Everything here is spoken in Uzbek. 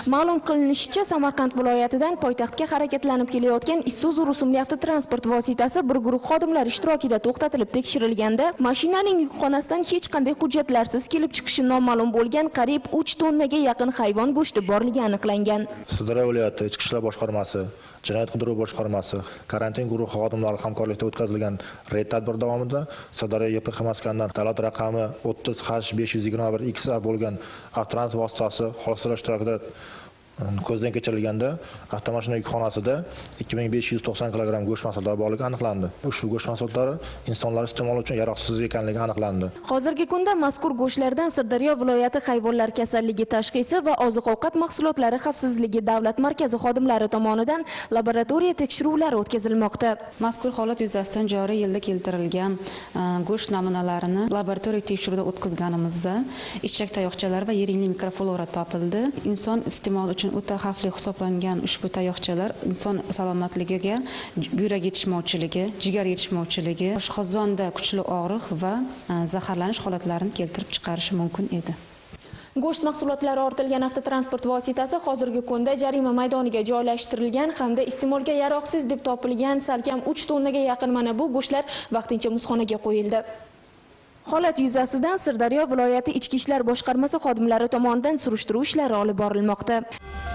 Ma'lum qilinishicha, Samarqand viloyatidan poytaxtga harakatlanib kelayotgan Isuzu rusumli avtotransport vositasi bir guruh xodimlar ishtirokida to'xtatilib tekshirilganda, mashinaning yukxonasidan hech qanday hujjatlarsiz kelib chiqishi noma'lum bo'lgan qariyb 3 tonnaga yaqin hayvon go'shti borligi aniqlangan. Sirdaryo viloyati Ichki ishlar boshqarmasi, Jinoyat qidiruv boshqarmasi, karantin guruhi xodimlari hamkorlikda o'tkazilgan reyd tadbiri davomida Sirdaryo YPX maskandan davlat raqami 30H521XA bo'lgan avtotransport vositasi xolislar ishtirokida ko'zdan kechirilganda avtomashina yukxonasida 2590 kg go'sht mahsulotlari borligi aniqlandi. Ushbu go'sht mahsulotlari insonlar iste'moli uchun yaroqsiz ekanligi aniqlandi. Hozirgi kunda mazkur go'shtlardan Sirdaryo viloyati hayvonlar kasalligi tashxisi va oziq-ovqat mahsulotlari xavfsizligi davlat markazi xodimlari tomonidan laboratoriya tekshiruvlari o'tkazilmoqda. Mazkur holat yuzasidan joriy yilda keltirilgan go'sht namunalarini laboratoriya tekshiruvida o'tkazganimizda ichak tayoqchalar va yiringli mikroflora topildi. Inson iste'moli uchun o'ta xavfli hisoblangan ushbu tayoqchalar inson salomatligiga, buyrak yetishmovchiligi, jigar yetishmovchiligi, oshqozonda kuchli og'riq va zaharlanish holatlarini keltirib chiqarishi mumkin edi. Go'sht mahsulotlari ortilgan avtotransport vositasi hozirgi kunda jarima maydoniga joylashtirilgan hamda iste'molga yaroqsiz deb topilgan salkam 3 tonnaga yaqin mana bu go'shtlar vaqtincha muzxonaga qo'yildi. Holat yuzasidan Sirdaryo viloyati Ichki ishlar boshqarmasi xodimlari tomonidan surishtiruv ishlari olib borilmoqda.